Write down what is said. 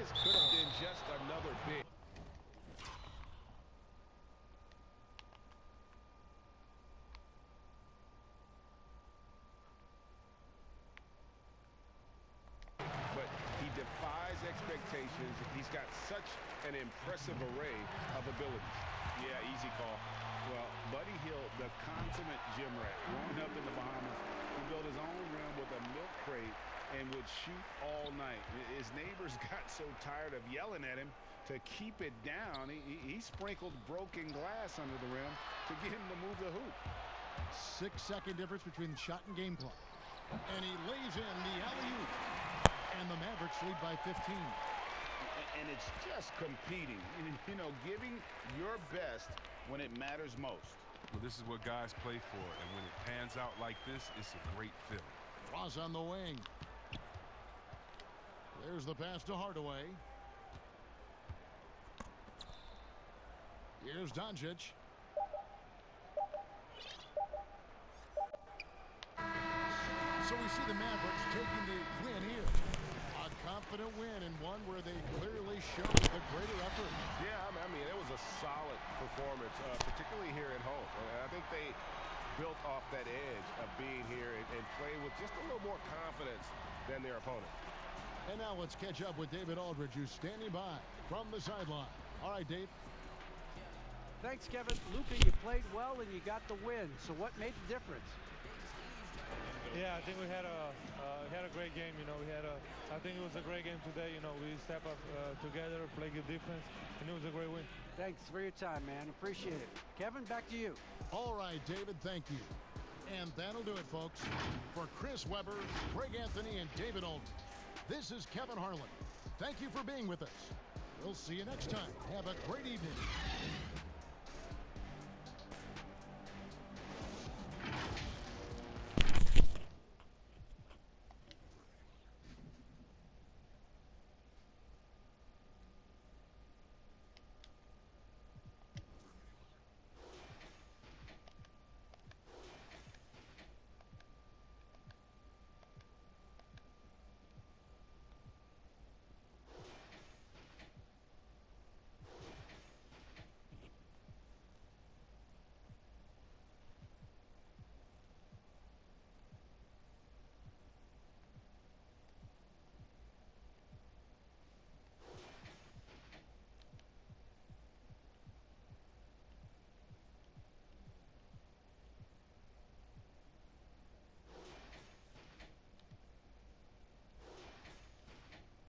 This could have been just another big. But he defies expectations. He's got such an impressive array of abilities. Yeah, easy call. Well, Buddy Hield, the consummate gym rat, growing up in the Bahamas, he built his own rim with a milk crate and would shoot all night. His neighbors got so tired of yelling at him to keep it down. He sprinkled broken glass under the rim to get him to move the hoop. 6-second difference between the shot and game clock. And he lays in the alley-oop. And the Mavericks lead by 15. And it's just competing, you know, giving your best when it matters most. Well, this is what guys play for, and when it pans out like this, it's a great feeling. Ross on the wing. There's the pass to Hardaway. Here's Doncic. So we see the Mavericks taking the win here. A confident win, and one where they clearly showed the greater effort. Yeah, I mean, it was a solid performance, particularly here at home. I think they built off that edge of being here and played with just a little more confidence than their opponent. And now let's catch up with David Aldridge, who's standing by from the sideline. All right, Dave. Thanks, Kevin. Luka, you played well and you got the win. So what made the difference? Yeah, I think we had a great game. You know, I think it was a great game today. You know, we stepped up together, played good defense, and it was a great win. Thanks for your time, man. Appreciate it. Kevin, back to you. All right, David, thank you. And that'll do it, folks. For Chris Webber, Greg Anthony, and David Aldridge, this is Kevin Harlan. Thank you for being with us. We'll see you next time. Have a great evening.